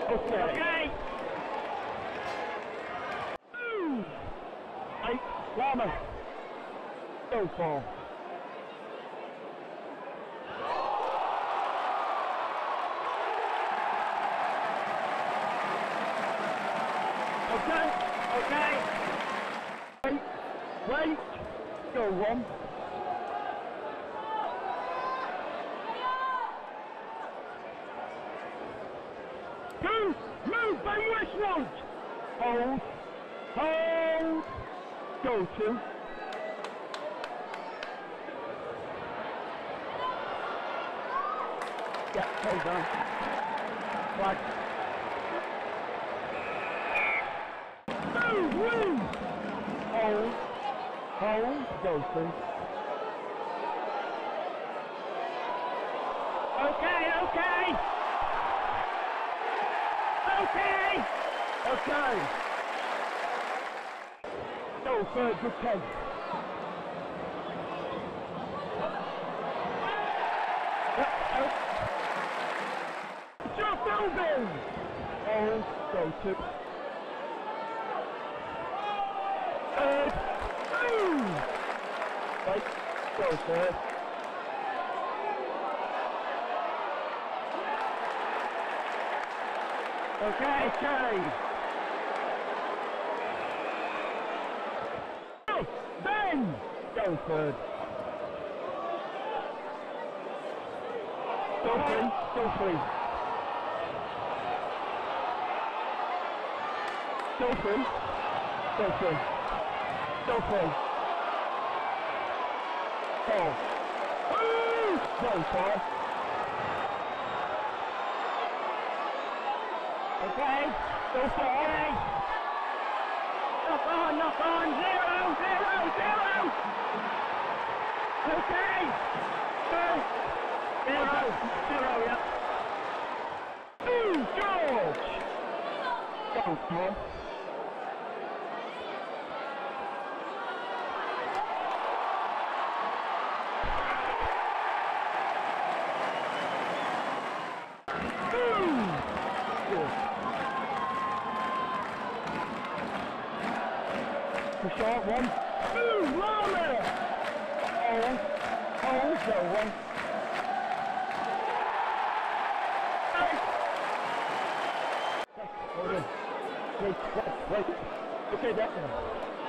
Okay. Hey, Lama. Go for. Okay. Wait. Go one. Two. Move, by West Road. Hold. Go two. Yeah, hold on. Flag. Move. Hold, go two. Okay. Go third, good 10. Just moving. Hold, go two. Third. Move. Right, go third. Okay. Ben! Go third. Go three. Go three. Four. Go four. Okay. Go four. Knock on. 0. Okay. 0, yeah. George. Go, Tom. The short one. Lama! Go one. Wait. Okay, that's one.